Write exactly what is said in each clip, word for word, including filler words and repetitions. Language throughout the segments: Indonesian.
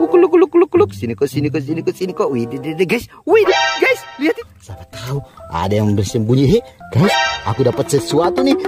kuluk kuluk kuluk kuluk. Sini kok, sini kok, sini kok, sini kok. Wih, deh, deh, guys. Wih, guys, lihat itu. Siapa tahu ada yang bersembunyi. He, guys, aku dapat sesuatu nih.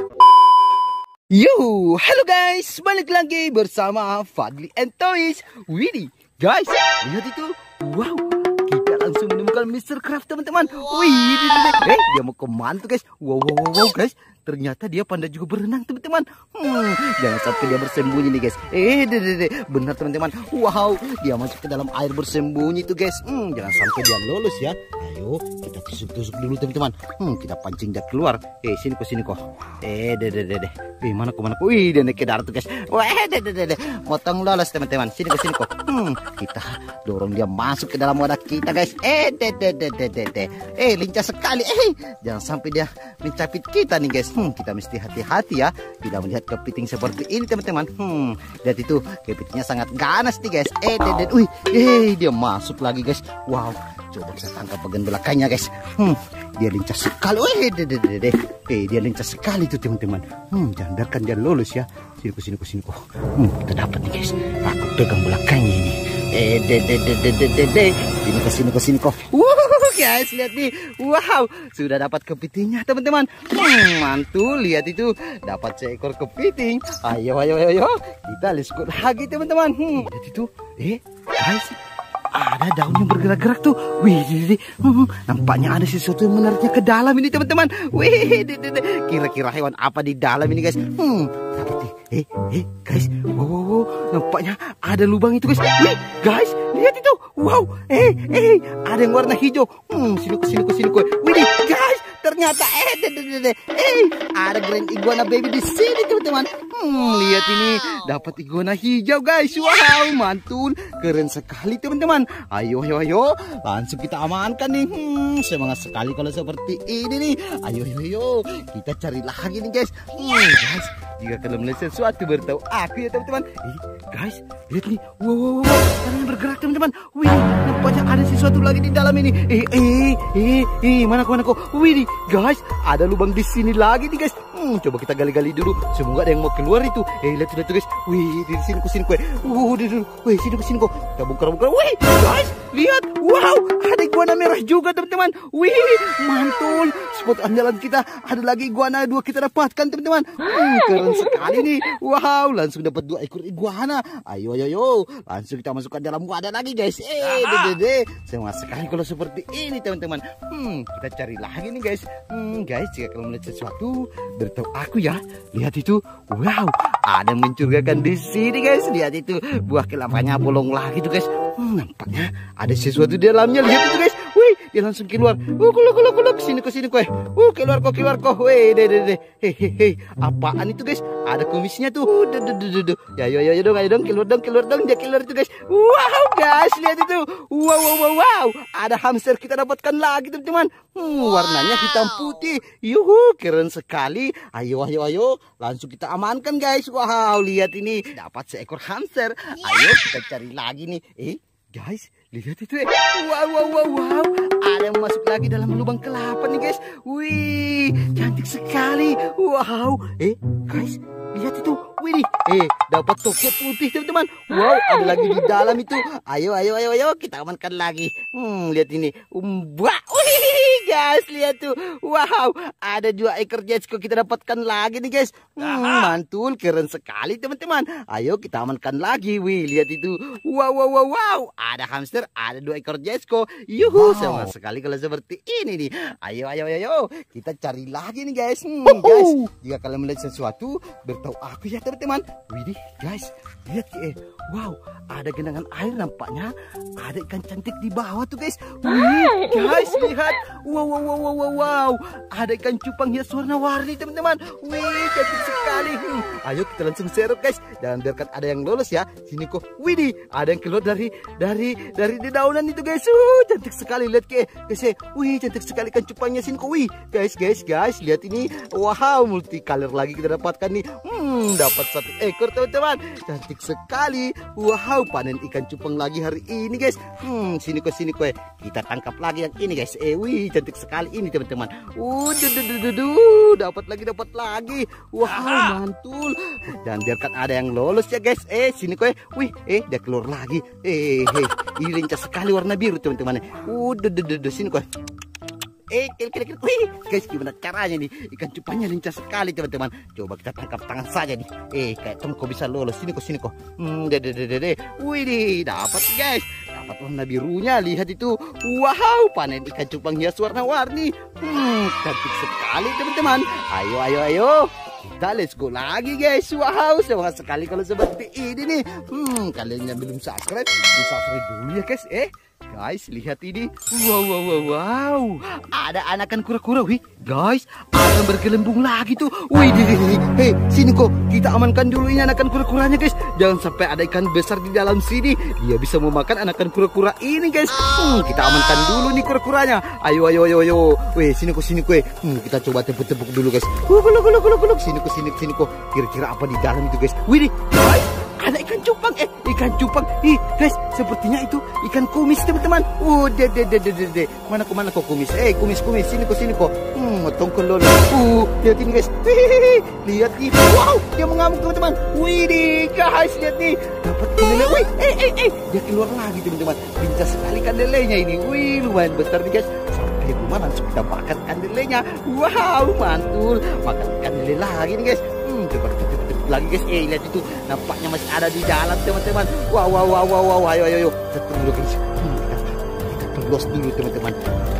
Yo, halo guys, balik lagi bersama Fadli and Toys. Wih, guys, lihat itu. Wow, kita langsung menemukan mister Craft, teman-teman. Wih, eh, dia mau kemana tuh, guys? Wow, wow, wow, wow, guys. Ternyata dia pandai juga berenang, teman-teman. Hmm, jangan sampai dia bersembunyi nih, guys. Eh, deh, deh, deh. Benar, teman-teman. Wow, dia masuk ke dalam air bersembunyi tuh, guys. Hmm, jangan sampai dia lolos ya. Ayo, kita tusuk-tusuk dulu, teman-teman. Hmm, kita pancing dia keluar. Eh, sini kok, sini kok. Eh, deh, deh, deh, deh. Eh, mana kok, mana kok. Wih, dia naik ke darat tuh, guys. Wah, deh, deh, deh, deh. Motong lolos, teman-teman. Sini kok, sini kok. Hmm, kita dorong dia masuk ke dalam wadah kita, guys. Eh, deh, deh, deh, deh, deh, deh. Eh, lincah sekali. Eh, jangan sampai dia mencapit kita nih, guys. Hmm, kita mesti hati-hati ya. Kita melihat kepiting seperti ini, teman-teman. Hmm, lihat itu, kepitingnya sangat ganas nih, guys. Eh, deh, deh. Wih, eh, dia masuk lagi, guys. Wow, coba kita tangkap bagian belakangnya, guys. Hmm, dia lincah sekali. Wih, deh, deh, deh, deh. Eh, dia lincah sekali tuh, teman-teman. Hmm, jangan biarkan dia lolos ya. Sini, sini, sini, kok. Hmm, kita dapat nih, guys. Aku pegang belakangnya ini. Eh, deh, deh, deh, deh, deh, deh, deh. Sini, ke sini, ke sini, kok. Wuh, guys, lihat nih. Wow, sudah dapat kepitingnya, teman-teman. Hmm, mantul, lihat itu. Dapat seekor kepiting. Ayo, ayo, ayo, ayo. Kita liskut lagi, teman-teman. Hmm, lihat itu. Eh, guys, ada daun yang bergerak-gerak tuh. Wih, dede, hmm, nampaknya ada sesuatu yang menariknya ke dalam ini, teman-teman. Wih, dede, kira-kira hewan apa di dalam ini, guys? Hmm, dapat nih. Eh, eh, guys, wow, wow, wow, nampaknya ada lubang itu, guys. Wih, guys, lihat itu. Wow, eh, eh, ada yang warna hijau. Hmm, sini ke sini ke sini ke. Wih, guys, ternyata eh, dede, dede, eh, ada grand iguana baby di sini, teman-teman. Hmm, lihat ini, dapat iguana hijau, guys. Wow, mantul, keren sekali, teman-teman. Ayo, ayo, ayo, langsung kita amankan nih. Hmm, semangat sekali kalau seperti ini nih. Ayo, ayo, ayo, kita cari lagi nih, guys. Hmm, guys, jika kalian melihat sesuatu beritahu aku ya, teman-teman. Eh, guys, lihat nih. Wow, wow, wow, ada yang bergerak, teman-teman. Wih, nampaknya ada sesuatu lagi di dalam ini. Eh, eh, eh, eh, mana kok, mana kok. Wih, guys, ada lubang di sini lagi nih, guys. Hmm, coba kita gali-gali dulu. Semoga ada yang mau keluar itu. Eh, lihat, lihat, guys. Wih, di sini, ke sini, kue. Uh, di sini, wih, sini, ke sini kok. Kita bongkar-bongkar. Wih, guys, lihat. Wow, ada iguana merah juga, teman-teman. Wih, mantul. Spot andalan kita. Ada lagi iguana dua kita dapatkan, teman-teman. Hmm, keren sekali nih. Wow, langsung dapat dua ekor iguana. Ayo, ayo, ayo. Langsung kita masukkan dalam wadah lagi, guys. Eh, dede, semangat sekali kalau seperti ini, teman-teman. Hmm, kita cari lagi nih, guys. Hmm, guys, jika kalian melihat sesuatu, beritahu aku ya. Lihat itu. Wow, ada yang mencurigakan di sini, guys. Lihat itu, buah kelapanya bolong lagi tuh, guys. Hmm, nampaknya ada sesuatu di dalamnya. Lihat itu, guys. Wih, dia langsung keluar. Uh, keluar, keluar, keluar. Kesini, kesini, kue. Uh, keluar kok, keluar kok. Wih, deh, deh, deh. Hehehe, apaan itu, guys? Ada kumisnya tuh. Uh, duh, duh, duh, duh, duh. Ya, ya, ya, ya dong, ayo dong, keluar dong, keluar dong. Dia keluar itu, guys. Wow, guys, lihat itu. Wow, wow, wow, wow. Ada hamster kita dapatkan lagi, teman-teman. Hmm, warnanya hitam putih. Yuhu, keren sekali. Ayo, ayo, ayo. Langsung kita amankan, guys. Wow, lihat ini. Dapat seekor hamster. Ayo kita cari lagi nih. Eh, guys, lihat itu ya. Wow, wow, wow, wow. Ada yang masuk lagi dalam lubang kelapa nih, guys. Wih, cantik sekali. Wow. Eh, guys, lihat itu. Wih, eh, dapat toket putih, teman-teman. Wow, ada lagi di dalam itu. Ayo, ayo, ayo, ayo, kita amankan lagi. Hmm, lihat ini. Mbak, wih, guys, lihat tuh. Wow, ada dua ekor jetsko kita dapatkan lagi nih, guys. Hmm, mantul, keren sekali, teman-teman. Ayo kita amankan lagi. Wih, lihat itu. Wow, wow, wow, wow. Ada hamster, ada dua ekor jetsko. Yuhu, wow, sama sekali kalau seperti ini nih. Ayo, ayo, ayo, ayo. Kita cari lagi nih, guys. Hmm, guys, jika kalian melihat sesuatu, beritahu aku ya, teman-teman. Widih, guys, lihat eh, wow, ada genangan air nampaknya. Ada ikan cantik di bawah tuh, guys. Wih, guys, lihat. Wow, wow, wow, wow, wow, wow. Ada ikan cupang hias warna-warni, teman-teman. Wih, cantik sekali. Hmm, ayo kita langsung serok, guys. Jangan biarkan ada yang lolos ya. Sini kok. Widih, ada yang keluar dari dari dari dedaunan itu, guys. Uh, cantik sekali, lihat ke, guys. Wih, cantik sekali ikan cupangnya. Sini kok. Wih, guys, guys, guys, lihat ini. Wow, multicolor lagi kita dapatkan nih. Hmm, dapat dapat satu ekor teman-teman. Cantik sekali. Wow, panen ikan cupang lagi hari ini guys. Hmm, sini kok sini kok. Kita tangkap lagi yang ini guys. Eh, wih, cantik sekali ini teman-teman. Uh, dapat lagi, dapat lagi. Wow, mantul. Dan biarkan ada yang lolos ya guys. Eh, sini kok. Wih, eh, dia keluar lagi. Eh, hey, ini lincah sekali warna biru teman-teman. Uh, sini kok. Eh, kira-kira, wih, guys, gimana caranya nih? Ikan cupangnya lincah sekali, teman-teman. Coba kita tangkap tangan saja nih. Eh, kayak Tom kok bisa lolos. Sini kok, sini kok. Hmm, dede, dede, dede. Wih, deh, dapat guys. Dapat warna birunya. Lihat itu. Wow, panen ikan cupang hias warna-warni. Hmm, cantik sekali, teman-teman. Ayo, ayo, ayo. Kita let's go lagi guys. Wow, semangat sekali kalau seperti ini nih. Hmm, kalian yang belum subscribe, di subscribe dulu ya guys. Eh, guys, lihat ini. Wow, wow, wow, wow. Ada anakan kura-kura. Wih, guys, ada yang bergelembung lagi tuh. Wih, hei, sini kok. Kita amankan dulu ini anakan kura-kuranya guys. Jangan sampai ada ikan besar di dalam sini. Dia bisa memakan anakan kura-kura ini guys. Hmm, kita amankan dulu nih kura-kuranya. Ayo, ayo, ayo, ayo. Wih, sini kok, sini kok. Hmm, kita coba tepuk-tepuk dulu guys. Guluk, guluk, guluk, guluk, guluk. Sini kok, sini, sini kok. Kira-kira apa di dalam itu guys? Wih, guys, ada ikan cupang. Eh, ikan cupang. Ih, guys, sepertinya itu ikan kumis teman-teman. Uh, de, de, de, de, de, de. Mana kok, mana kok kumis? Eh, kumis, kumis. Sini kok, sini kok. Hmm, motong kelolo. Uh, lihat ini guys. Hihihi. Lihat ini. Wow, dia mengamuk teman-teman. Wih, nih, guys, lihat nih. Dapat ikan lele. Wih, eh, eh, eh. Dia keluar lagi teman-teman. Lincah sekali ikan lelenya ini. Wih, lumayan besar nih guys. Sampai rumah langsung kita makan ikan lelenya. Wow, mantul. Makan ikan lele lagi nih guys. Hmm, coba kita tepuk lagi guys. Eh, lihat itu. Nampaknya masih ada di dalam teman-teman. Wow, wow, wow, wow, wow. Ayo, ayo, ayo. Kita tunggu dulu guys. Hmm, kita, kita perlos dulu teman-teman.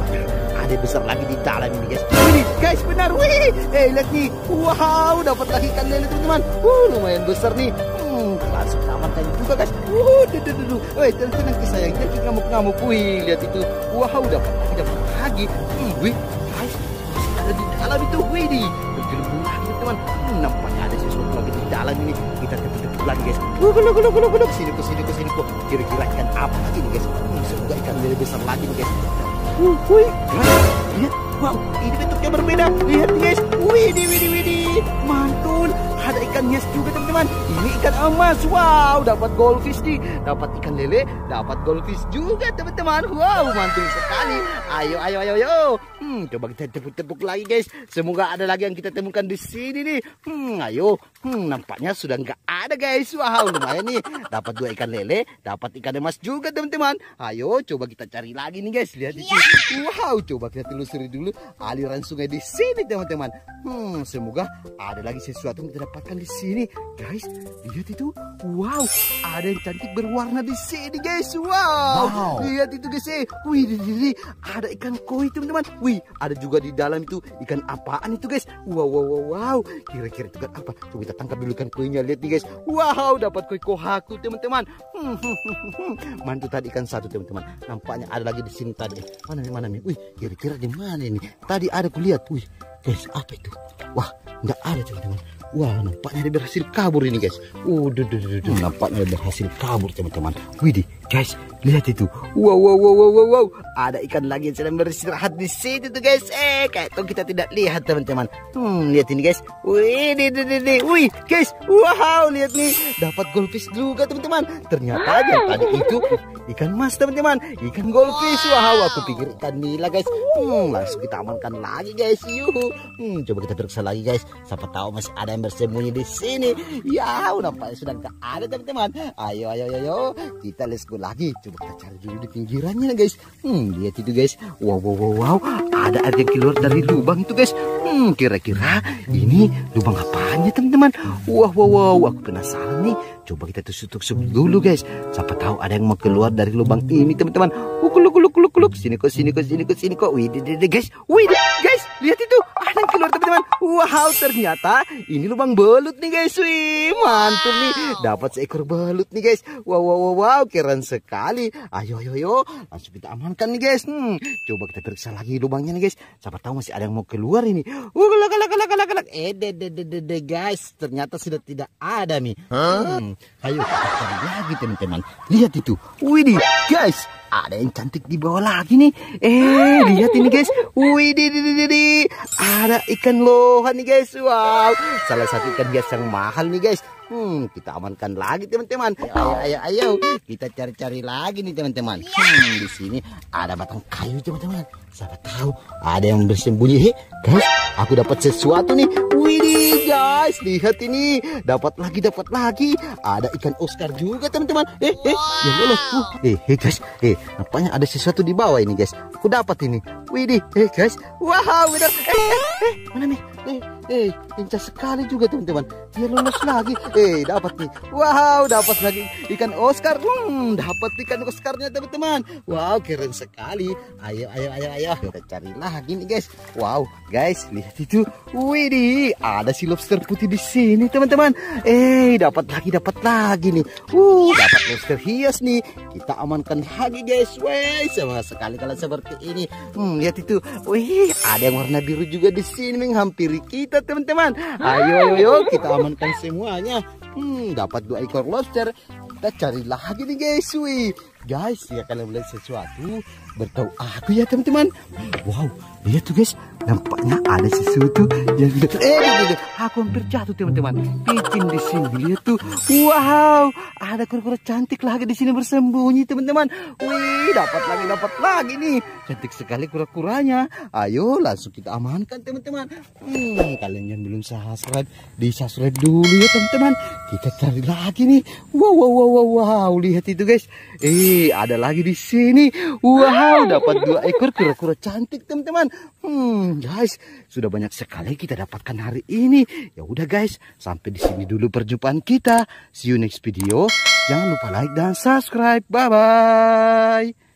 Ada besar lagi di dalam ini guys. Ini guys, benar. Wih, eh, lihat nih. Wow, dapat lagi ikan lele teman-teman. Uh, lumayan besar nih. Hmm, langsung amankan juga guys. Uh, duh, duh, duh. Wih, tenang kisah sayang. Dia ngamuk-ngamuk. Wih, lihat itu. Wow, dapat lagi, dapat lagi. Hmm, wih, guys, masih ada di dalam itu. Wih, nih. Bergelembung lagi teman. Hmm, nampaknya ada sesuatu lagi di dalam ini. Kita tepuk-tepuk lagi guys. Guluk, guluk, guluk, guluk, guluk. Sini kok, sini kok, sini kok. Kira-kira ikan apa lagi nih guys? Hmm, semoga ikan lele besar lagi nih guys. Uh, wih, guys, lihat. Wow, ini bentuknya berbeda. Lihat guys. Wih, di, wih, di, wih, di. Mantul. Ada ikan hias juga teman-teman. Ini ikan emas. Wow, dapat goldfish nih. Dapat ikan lele, dapat goldfish juga teman-teman. Wow, mantul sekali. Ayo, ayo, ayo, ayo. Hmm, coba kita tepuk-tepuk lagi guys. Semoga ada lagi yang kita temukan di sini nih. Hmm, ayo. Hmm, nampaknya sudah nggak ada guys. Wow, lumayan nih. Dapat dua ikan lele, dapat ikan emas juga teman-teman. Ayo, coba kita cari lagi nih guys. Lihat itu. Wow, coba kita telusuri dulu aliran sungai di sini teman-teman. Hmm, semoga ada lagi sesuatu yang kita dapatkan di sini, guys. Lihat itu. Wow, ada yang cantik berwarna di sini, guys. Wow, wow. Lihat itu guys. Eh, wih, di sini ada ikan koi teman-teman. Wih, ada juga di dalam itu ikan apaan itu, guys? Wow, wow, wow, wow. Kira-kira itu kan apa? Coba kita tangkap dulu ikan koinya. Lihat nih, guys. Wow, dapat koi kohaku teman-teman. Hmm, hmm, hmm, hmm. Mantul tadi ikan satu teman-teman. Nampaknya ada lagi di sini tadi. Mana nih, mana nih? Wih, kira-kira di mana ini? Tadi ada kulihat. Wih, guys, apa itu? Wah, nggak ada teman-teman. Wah, nampaknya dia berhasil kabur ini guys. Uh, duh, duh, duh, duh. Nampaknya dia berhasil kabur teman-teman. Widih, guys, lihat itu. Wow, wow, wow, wow, wow, wow. Ada ikan lagi yang sedang beristirahat di situ tuh guys. Eh, kayak tuh kita tidak lihat teman-teman. Hmm, lihat ini guys. Wih, di, di, di, di. Wih, guys. Wow, lihat nih. Dapat goldfish juga teman-teman. Ternyata yang tadi itu ikan mas teman-teman. Ikan goldfish. Wow, aku pikir ikan nila guys. Hmm, langsung kita amankan lagi guys. Yuhu. Hmm, coba kita periksa lagi guys. Siapa tahu masih ada yang bersembunyi di sini. Ya, nampaknya sudah nggak ada teman-teman. Ayo, ayo, ayo, ayo. Kita let's go lagi. Coba kita cari dulu di pinggirannya guys. Hmm, lihat itu guys. Wow, wow, wow, wow. Ada air yang keluar dari lubang itu guys. Hmm, kira-kira ini lubang apanya teman-teman? Wow, wow, wow. Aku penasaran nih. Coba kita tusuk-tusuk dulu guys. Siapa tahu ada yang mau keluar dari lubang ini teman-teman. Kuluk, kuluk, kuluk, kuluk. Sini kok, sini kok, sini kok, sini kok. Wih, deh, deh, guys. Wih, guys. Lihat itu. Ada yang keluar teman-teman. Wow, ternyata ini lubang belut nih guys. Wih, mantul nih. Dapat seekor belut nih guys. Wow, wow, wow, wow. Keren sekali. Ayo, ayo, ayo. Langsung kita amankan nih guys. Hmm, coba kita periksa lagi lubangnya nih guys. Siapa tahu masih ada yang mau keluar ini. Wah, kelak, kelak, kelak, kelak, kelak. Eh, deh, deh, deh, deh, deh, guys. Ternyata sudah tidak ada nih. Hmm, ayo kita cari lagi teman-teman. Lihat itu. Wih, guys. Ada yang cantik di bawah lagi nih. Eh, lihat ini guys. Wih, di, di, di, di. Ada ikan lohan nih guys. Wow, salah satu ikan hias yang mahal nih guys. Hmm, kita amankan lagi teman-teman. Ayo, ayo, ayo, kita cari-cari lagi nih teman-teman. Hmm, di sini ada batang kayu teman-teman. Siapa tahu ada yang bersembunyi. Hei, guys, aku dapat sesuatu nih. Widih, guys, lihat ini. Dapat lagi, dapat lagi. Ada ikan Oscar juga teman-teman. Eh, eh, yang lolos. Uh, eh, eh, guys, eh, nampaknya ada sesuatu di bawah ini, guys. Aku dapat ini. Widih, eh, guys, wow, benar. Eh, eh, eh, mana nih? Eh, eh, lincah sekali juga teman-teman. Dia lolos lagi. Eh, dapat nih. Wow, dapat lagi ikan Oscar. Hmm, dapat ikan Oscarnya teman-teman. Wow, keren sekali. Ayo, ayo, ayo, ayo. Kita cari lagi nih, guys. Wow, guys, lihat itu. Widih, ada si lobster putih di sini teman-teman. Eh, dapat lagi, dapat lagi nih. Uh, dapat lobster hias nih. Kita amankan lagi, guys. Wih, sama sekali kalau seperti ini. Hmm, lihat itu. Wih, ada yang warna biru juga di sini menghampiri kita teman-teman. Ayo, ayo, ayo, kita amankan semuanya. Hmm, dapat dua ekor lobster. Kita cari lagi nih, guys. Wih, guys, ya kalian melihat sesuatu, bertahu aku ya teman-teman. Wow, lihat tuh guys, nampaknya ada sesuatu yang eh, eh, eh, aku hampir jatuh teman-teman. Licin di sini, lihat tuh. Wow, ada kura-kura cantik lagi di sini bersembunyi teman-teman. Wih, dapat lagi, dapat lagi nih. Cantik sekali kura-kuranya. Ayo, langsung kita amankan teman-teman. Hmm, kalian yang belum subscribe, di subscribe dulu ya teman-teman. Kita cari lagi nih. Wow, wow, wow, wow, wow, lihat itu guys. Eh, ada lagi di sini. Wow, dapat dua ekor kura-kura cantik teman-teman. Hmm, guys, sudah banyak sekali kita dapatkan hari ini. Ya udah guys, sampai di sini dulu perjumpaan kita. See you next video. Jangan lupa like dan subscribe. Bye bye.